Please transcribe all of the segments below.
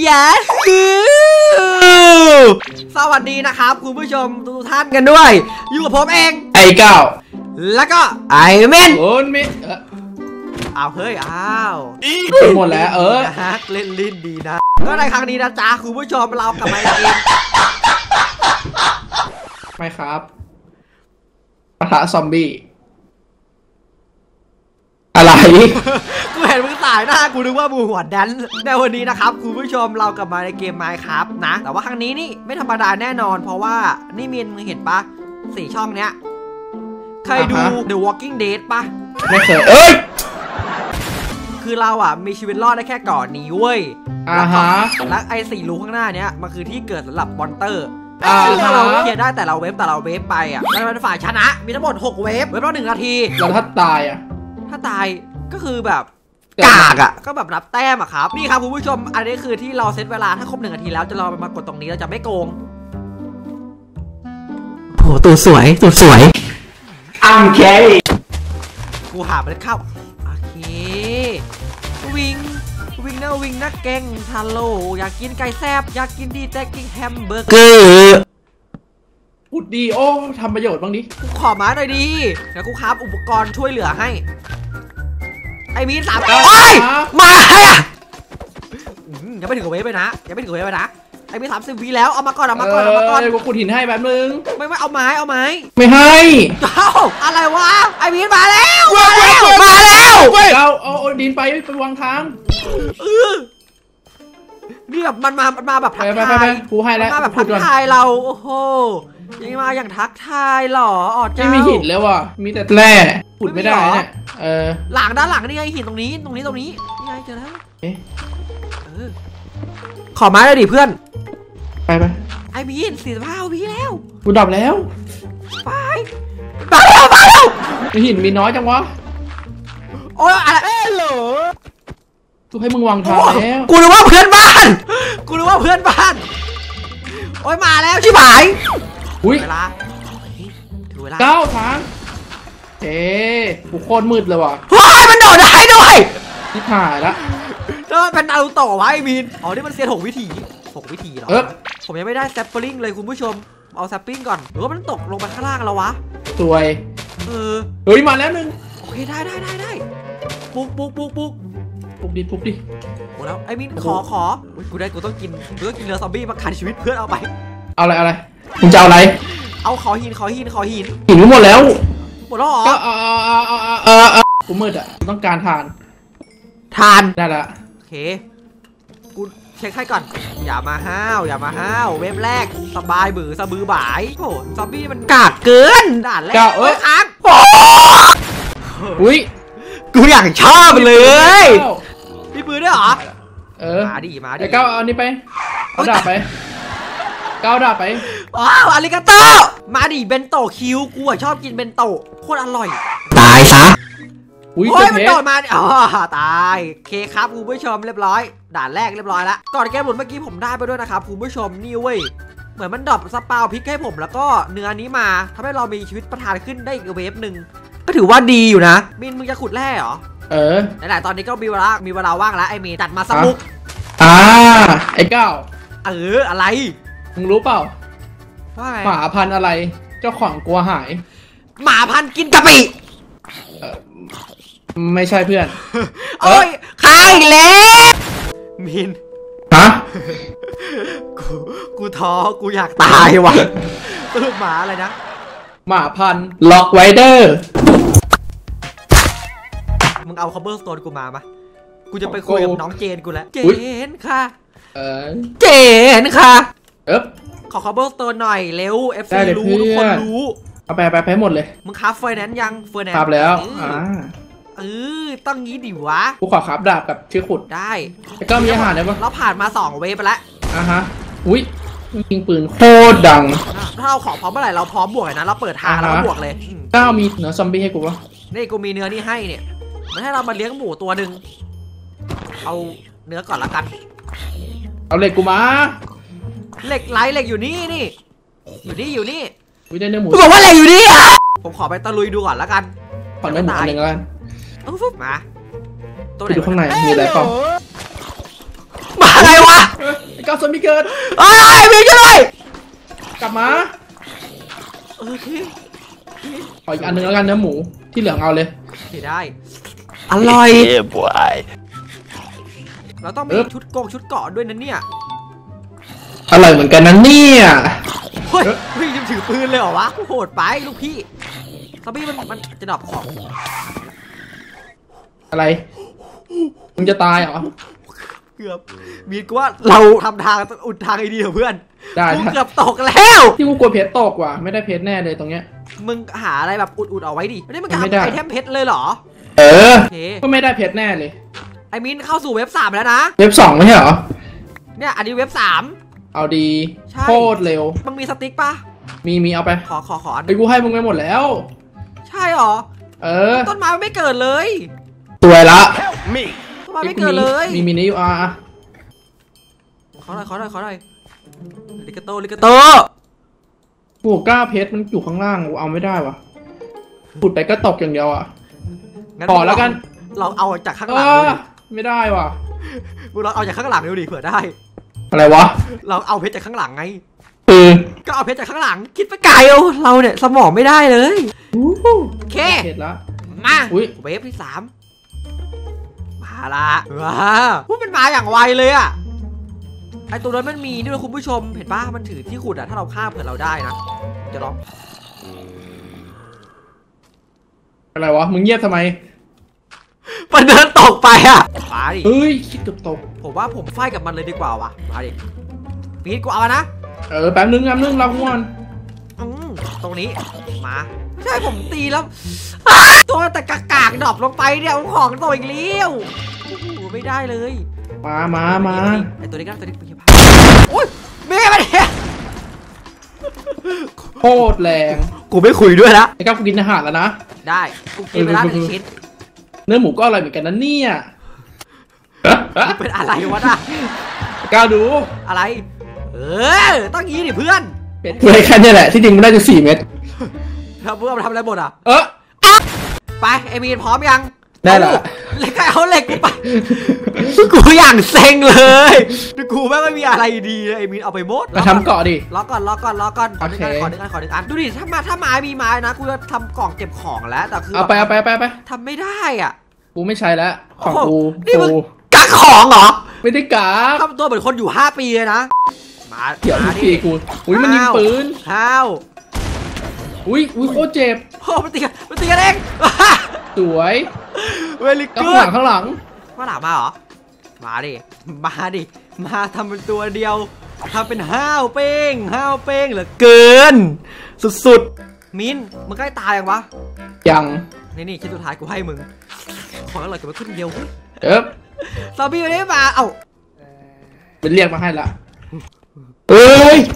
yes สวัสดีนะครับคุณผู้ชมทุกท่านกันด้วยอยู่กับผมเองไอ้เก้าแล้วก็ไอเมนโอนมิอ้าวเฮ้ยอ้าวหมดแล้วฮักเล่นลิ้นดีนะก็ในครั้งนี้นะจ๊ะคุณผู้ชมเรากลับมาเองไม่ครับปะทะซอมบี้อะไรกูเห็นมึงสายหน้ากูนึกว่ามึงหัวแดนในวันนี้นะครับคุณผู้ชมเรากลับมาในเกม Minecraft นะแต่ว่าครั้งนี้นี่ไม่ธรรมดาแน่นอนเพราะว่านี่มีนมึงเห็นปะ4ช่องเนี้ยเคยดู The Walking Dead ปะไม่เคยคือเราอ่ะมีชีวิตรอดได้แค่ก่อนนี้เว้ยแล้วไอ้4รูข้างหน้าเนี้ยมันคือที่เกิดสำหรับมอนเตอร์เราเคลียร์ได้แต่เราเวฟไปอ่ะแล้วเป็นฝ่ายชนะมีทั้งหมด6เวฟละ1 นาทีแล้วถ้าตายอ่ะถ้าตายก็คือแบบกากอ่ะก็แบบรับแต้มอ่ะครับนี่ครับคุณผู้ชมอันนี้คือที่เราเซตเวลาถ้าครบ1 นาทีแล้วจะเรามากดตรงนี้เราจะไม่โกงโหตัวสวยอังเคกูหามันเข้าโอเควิ่งนะแกงทาโลอยากกินไก่แซบอยากกินดีแต่กินแฮมเบอร์เกอร์อุดดีโอ้ทำประโยชน์บ้างดิกูขอมาหน่อยดีแล้วกูคราฟอุปกรณ์ช่วยเหลือให้ไอ้มี3มาให้อ่ะยังไม่ถึงเวฟเลยนะไอ้มี30 วิแล้วเอามาก่อนกูขุดหินให้แบบนึงไม่เอาไม้ไม่ให้อะไรวะไอ้มีมาแล้วเอาดินไปวางทางนี่แบบมันมาแบบทักทายกูให้แล้วมาแบบทักทายเราโอ้โหยังมาอย่างทักทายหรอเจ้าไม่มีหินแล้วว่ะมีแต่แร่ขุดไม่ได้เนี่ยหลังด้านหลังนี่ไงหินตรงนี้นี่ไงเจอแล้วขอไม้เลยดิเพื่อนไปไอ้บีน45 วิแล้วกูดับแล้วไปแล้วหินมีน้อยจังวะโอ้ยอะไรเหรอกูให้มึงวางทางแล้วกูรู้ว่าเพื่อนบ้านโอ้ยมาแล้วชิบหายเวลาถือเวลา 9 ทางกูโคตรมืดเลยว่ะเฮ้ยมันโดดได้ด้วยที่ถ่ายละแล้วเป็นนารูโตะวะไอ้บีนนี่มันเซียน6 วิธีหรอผมยังไม่ได้แซปเปอร์ลิงเลยคุณผู้ชมเอาแซปปิ้งก่อนหรือว่ามันตกลงไปข้างล่างแล้ววะสวยเฮ้ยมาแล้วนึงโอเคได้ปุ๊กดิหมดแล้วไอ้มินขอกูต้องกินเนื้อซอมบี้มาขันชีวิตเพื่อนเอาไปเอาอะไรมึงจะเอาอะไรเอาขอหินหมดแล้วหรอก็กูมืดอ่ะต้องการทานได้ละโอเคกูเช็คให้ก่อนอย่ามาห้าวเว็บแรกสบายบือบ่ายโอ้ซอมบี้มันกากเกินด่านแรกค้างอุ้ยกูอยากชอบเลยมีปืนด้วยเหรอมาดิก้าวเอานี่ไปเอาดาบไปว้าวอาริกาโตมาดิเบนโตคิวกูชอบกินเบนโตโคตรอร่อยตายซะโอ้ยมันโดดมาตายเคครับคุณผู้ชมเรียบร้อยด่านแรกเรียบร้อยแล้วก่อนแกหลุดเมื่อกี้ผมได้ไปด้วยนะครับคุณผู้ชมนี่เว้ยเหมือนมันดรอปสปาวพริกให้ผมแล้วก็เนื้อนี้มาทำให้เรามีชีวิตประทานขึ้นได้อีกเวฟหนึ่งก็ถือว่าดีอยู่นะมินมึงจะขุดแร่เหรอไหนๆตอนนี้ก็มีเวลาว่างแล้วไอ้มีจัดมาสมุกไอ้ก้าวอะไรมึงรู้เปล่าว่าไงหมาพันอะไรเจ้าของกลัวหายหมาพันกินกะปิไม่ใช่เพื่อนโอ้ยใครแล้วมินกูท้อกูอยากตายว่ะหมาอะไรนะหมาพันล็อกไวเดอร์มึงเอาคอเบอร์สโตนกูมาปะกูจะไปคุยกับน้องเจนกูแล้วเจนค่ะขอคอเบอร์สโตนหน่อยเร็ว FC รู้ทุกคนรู้เอาไปหมดเลยมึงคราฟเฟอร์แนนซ์ยังเฟอร์แนนซ์คราฟแล้วต้องงี้ดิวะกูขอคราฟดาบกับชื่อขุดได้แล้วก็มีอาหารได้ปะเราผ่านมา2 เวฟไปแล้วอุ้ยยิงปืนโคตรดังถ้าเราขอพร้อมเมื่อไหร่เราพร้อมบวกเลยนะเราเปิดทางแล้วบวกเลยก้าวมีเนื้อซอมบี้ให้กูปะนี่กูมีเนื้อนี่ให้เนี่ยมันให้เรามาเลี้ยงหมูตัวหนึ่งเอาเนื้อก่อนละกันเอาเหล็กกูมาเหล็กอยู่นี่อยู่นี่วิได้เนื้อหมูบอกว่าเหล็กอยู่นี่ผมขอไปตะลุยดูก่อนละกันขอเนื้อหมูหนึ่งแล้วกันมาตัวไหนดูข้างในมีอะไรเปล่ามาอะไรวะก้าวซอมบี้เกิดเอ้ยมีช่วยด้วยกลับมาโอเคขออีกอันนึงแล้วกันเนื้อหมูที่เหลืองเอาเลยได้อร่อยบวยเราต้องมีชุดเกาะด้วยนะเนี่ยอร่อยเหมือนกันนะเนี่ยเฮ้ยพี่ยังถือปืนเลยเหรอวะโหดไปลูกพี่ซอมบี้มันจะดรอปของอะไรมึงจะตายเหรอเกือบมีกูว่าเราทำทางอุดทางไอ้ดีเถอะเพื่อนได้กูเกือบตกแล้วที่กูกลัวเพชรตกว่ะไม่ได้เพชรแน่เลยตรงเนี้ยมึงหาอะไรแบบอุดเอาไว้ดิไม่ได้มึงไม่ได้ทำไอเทมเพชรเลยเหรอเออโอเคก็ไม่ได้เพชรแน่เลยไอมินเข้าสู่เว็บ3แล้วนะเว็บ2ไม่ใช่เหรอเนี่ยอันนี้เว็บ3 เอาดีใช่โคตรเร็วมึงมีสติ๊กปะมีเอาไปขออันไปกูให้มึงไปหมดแล้วใช่เหรอเออต้นไม้มันไม่เกิดเลยสวยละมีต้นไม้ไม่เกิดเลยมีนี่อยู่อ่ะขอหน่อยลิกาโตกูกล้าเพชรมันอยู่ข้างล่างกูเอาไม่ได้ว่ะขุดไปก็ตกอย่างเดียวอ่ะงั้นพอแล้วกันเราเอาจากข้างเอหลังอดูดิไม่ได้ว่ะมึงเราเอาจากข้างหลังดูดิเผื่อได้อะไรวะเราเอาเพชรจากข้างหลังไงคือก็เอาเพชรจากข้างหลัง คิดไปไกลเราเนี่ยสมองไม่ได้เลยโอเคเพชรละมาอุ๊ยเวฟที่3มาละว้าวมันมาอย่างไวเลยอะไอตัวนั้นมันมีด้วยคุณผู้ชมเห็นปะมันถือที่ขุดอะถ้าเราฆ่าเผื่อเราได้นะจะลองอะไรวะมึงเงียบทำไมมันเดินตกไปอะมาดิเฮ้ยคิดเกือบตกผมว่าผมไฟกับมันเลยดีกว่าวะมาดิมีดกูเอานะแป๊บนึงเราก่อนตรงนี้มาใช่ผมตีแล้วตัวแต่กากดรอปลงไปเนี่ยของตัวอีกเลี้ยวโอ้โหไม่ได้เลยมาไอตัวนี้ก็ตัวนี้ไปโอ้ยเมียมาเนี่ยโคตรแรงกูไม่คุยด้วยละไอ้ก้าวกูกินอาหารแล้วนะได้กูกินไปแล้ว1 ชิ้นเนื้อหมูก็อร่อยเหมือนกันนะเนี่ยนี่เป็นอะไรวะน่ะก้าวดูอะไรต้องงี้ดิเพื่อนเป็นเลยแค่นี้แหละที่จริงมันได้จะ4 เม็ดเพื่อนมาทำอะไรหมดอ่ะ ไปไอมีนพร้อมยังได้ละเหล็กเอาเหล็กกูไปกูอย่างเซ็งเลยกูแม่งไม่มีอะไรดีเลยไอมีนเอาไปหมดมาทำเกาะดิรอก่อนขอดึงอันโอเคขอดึงอันดูดิถ้าไม้มีไม้นะกูจะทำกล่องเก็บของแล้วแต่คือเอาไปทำไม่ได้อ่ะกูไม่ใช้แล้วของกูนี่มึงกักของเหรอไม่ได้กาทำตัวเหมือนคนอยู่5 ปีเลยนะมาเดี๋ยวมาพี่กูอุ้ยมันยิงปืนห้าวอุ้ยโคตรเจ็บโอ้มันตีกันเองสวยเวลิแล้วกูข้างหลังมาหลังมาเหรอมาดิมาทำเป็นตัวเดียวทำเป็นห้าวเป้งเหลือเกินสุดๆมินมึงใกล้ตายยังวะยังนี่ชิ้นสุดท้ายกูให้มึงของอร่อยกับมันขึ้นเดียว ซอมบี้ไม่ได้มาเอ้าเป็นเรียกมาให้ละเอ้ย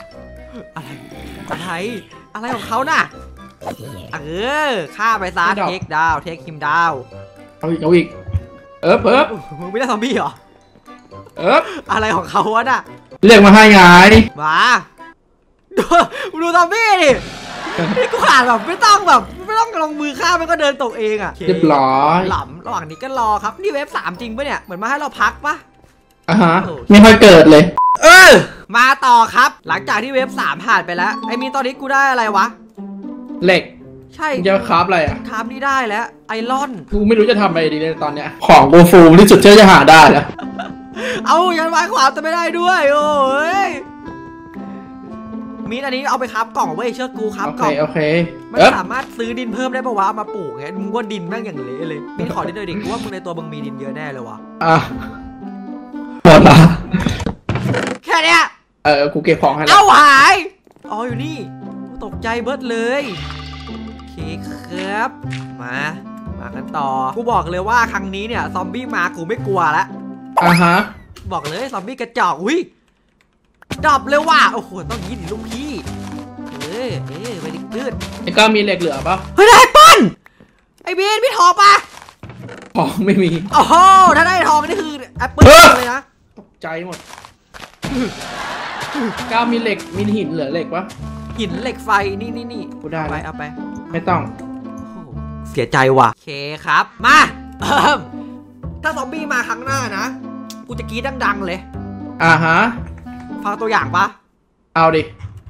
อะไรของเขาน่ะฆ่าไปซะเทคดาวเทคคิมดาวเอาอีกมึงไม่ได้ซอมบี้เหรอ อะไรของเขาวะน่ะเรียกมาให้ไงมาดูซอมบี้ดินี่กูขาดแบบไม่ต้องลงมือฆ่ามันก็เดินตกเองอ่ะเรียบร้อยหล่ำระหว่างนี้ก็รอครับนี่เว็บ3จริงปะเนี่ยเหมือนมาให้เราพักปะฮะไม่ค่อยเกิดเลยมาต่อครับหลังจากที่เว็บ3ผ่านไปแล้วไอ้มีตอนนี้กูได้อะไรวะเหล็กใช่มึงจะคราฟอะไรอ่ะคราฟนี่ได้แล้วไอรอนกูไม่รู้จะทำอะไรดีเลยตอนเนี้ยของกูฟูที่สุดที่จะหาได้แล้วเอายันไม้ขวาจะไม่ได้ด้วยโอ้ยมีอันนี้เอาไปครับกล่องเว้ยเชื่อกูครับกล่องโอเคมันสามารถซื้อดินเพิ่มได้ปะวะเอามาปลูกไงมึงว่าดินแม่งอย่างเละเลยมีขอดินหน่อยดิกูว่ามึงในตัวมึงมีดินเยอะแน่เลยวะหมดละแค่เนี้ยกูเก็บของให้แล้วเอาหายอ๋ออยู่นี่ตกใจเบิร์ดเลยโอเคครับมากันต่อกูบอกเลยว่าครั้งนี้เนี่ยซอมบี้มากูไม่กลัวละฮะบอกเลยซอมบี้กระจอกอุ้ยดับเลยว่ะโอ้โหต้องยินลูกพี่ไปดิดืดไอ้ก้ามีเหล็กเหลือปะเฮ้ยได้ปั้นไอ้บีนพี่ทองปะของไม่มีโอ้โหถ้าได้ทองนี่คือแอปเปิ้ลเลยนะตกใจหมดก้ามีเหล็กมีหินเหลือเหล็กปะหินเหล็กไฟนี่กูได้เอาไปไม่ต้องเสียใจว่ะโอเคครับมาถ้าซอมบี้มาครั้งหน้านะกูจะกรี๊ดดังๆเลยฮะฟังตัวอย่างปะเอาดิ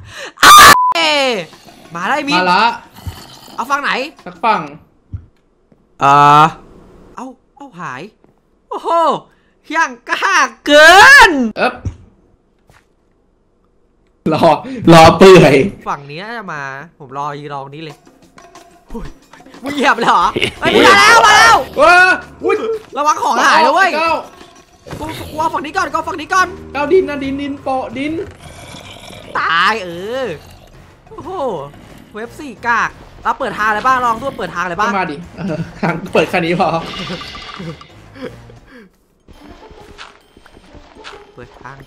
มาได้มีมาละเอาฟังไหนสักฝั่งเอาหายโอ้โหยังกล้าเกินรอเปื่อยฝั่งนี้น่าจะมาผมรอยีรองนี้เลยมึงเหยียบเลยเหรอมาแล้วระวังของหายเลยเว้ยกูเอาฝั่งนี้ก่อนก็ฝั่งนี้ก่อนก้าวดินนะดินโปะดินตายโอ้โหเว็บ4กากเราเปิดทางอะไรบ้างลองตัวเปิดทางอะไรบ้างมาดิทางเปิดแค่นี้พอเปิดทาง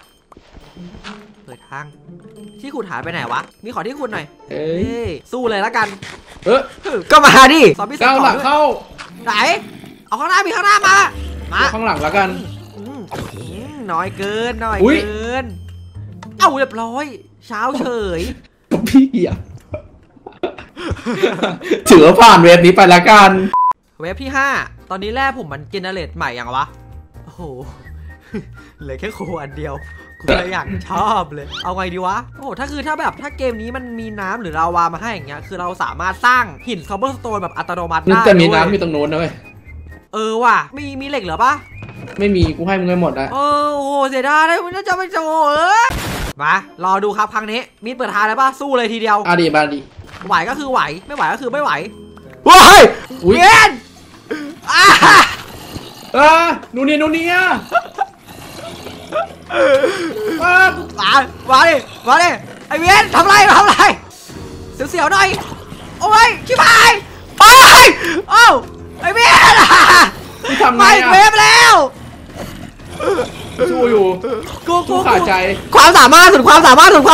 ที่ขุดหายไปไหนวะมีขอที่ขุดหน่อยสู้เลยแล้วกันก็มาดิซอมบี้ก้าวหลังเข้าไหนเอาข้างหน้ามีข้างหน้ามาข้างหลังแล้วกันน้อยเกินเอ้าเรียบร้อยเช้าเฉยพี่อ่ะถือว่าผ่านเว็บนี้ไปละกันเว็บที่5ตอนนี้แร่ผมมันเจเนเรตใหม่ยังวะโอ้โหเหลือแค่โคอันเดียวกูเลยอยากชอบเลยเอาไงดีวะโอ้ถ้าเกมนี้มันมีน้ำหรือลาวามาให้อย่างเงี้ยคือเราสามารถสร้างหินคอมเบอร์สโตนแบบอัตโนมัติได้แต่มีน้ำมีตรงโน้นนะเว้ยว่ะมีเหล็กเหรอปะไม่มีกูให้มึงไปหมดอะโอ้เสียดายเลยมึงจะไม่โจมารอดูครับครั้งนี้มีเปิดทางเลยปะสู้เลยทีเดียวดีมาดิไหวก็คือไหวไม่ไหวก็คือไม่ไหวว้ายเวียนนูเนียมาดิไอเวียนทำไรเสียวๆหน่อยโอ้ยชิบหายไปไอเวียนทำไงเวฟแล้วสู้อยู่กูขาดใจความสามารถสุดความสามารถเอา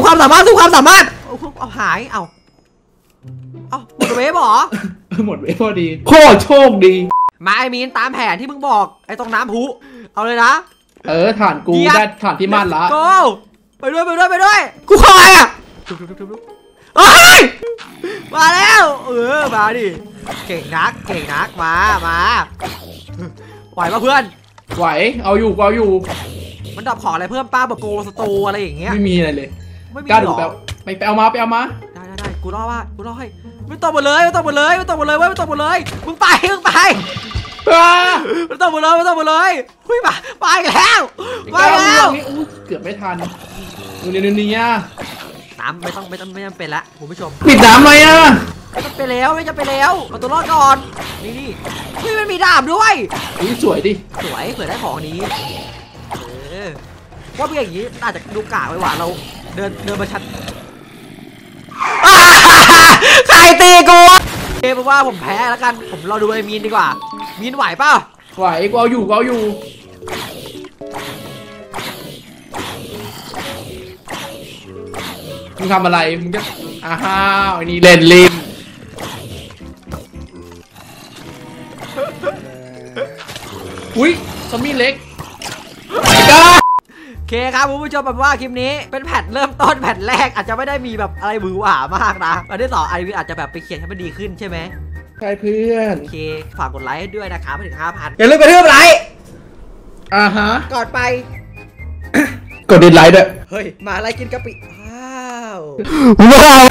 หายหมดเวฟหรอหมดเวฟพอดีโคตรโชคดีมาไอมีนตามแผนที่มึงบอกไอตรงน้ำพุเอาเลยนะฐานกูได้ฐานที่มั่นละไปด้วยกูคอยอ่ะมาแล้วมาดิเก่งนักมาไหวปะเพื่อนไหวเอาอยู่มันดับของอะไรเพิ่มป้าแบบโกสโตอะไรอย่างเงี้ยไม่มีอะไรเลยกล้าดูไปเอามาได้กูรอให้ไม่ตกหมดเลยมึงไปมันตกหมดเลยมันตกหมดเลยไปแล้วเกือบไม่ทันนี่น้ำไม่จำเป็นละคุณผู้ชมปิดน้ำเลยไม่จำเป็นแล้วเอาตัวรอดก่อนนี่มันมีดาบด้วยสวยดิเผื่อได้ของนี้ว่าเป็นอย่างนี้อาจจะดูกากไปหว่าเราเดินมาชัดใครตีกูเพราะว่าผมแพ้แล้วกันผมรอดูไอ้มีนดีกว่ามีนไหวเปล่าไหวกูเอาอยู่มึงทำอะไรมึงจะไอ้นี่เล่นลิมอุ้ยซอมบี้เล็กโอเคครับคุณผู้ชมแบบว่าคลิปนี้เป็นแพทเริ่มต้นแพทแรกอาจจะไม่ได้มีแบบอะไรหวือหวามากนะอันที่2ไอวีอาจจะแบบไปเขียนให้มันดีขึ้นใช่ไหมใช่เพื่อนโอเคฝากกดไลค์ให้ด้วยนะครับถึง 5,000อย่าลืมกดไลค์ก่อนไปกดดิสไลค์ด้วยเฮ้ยมาอะไรกินกะปิว้าว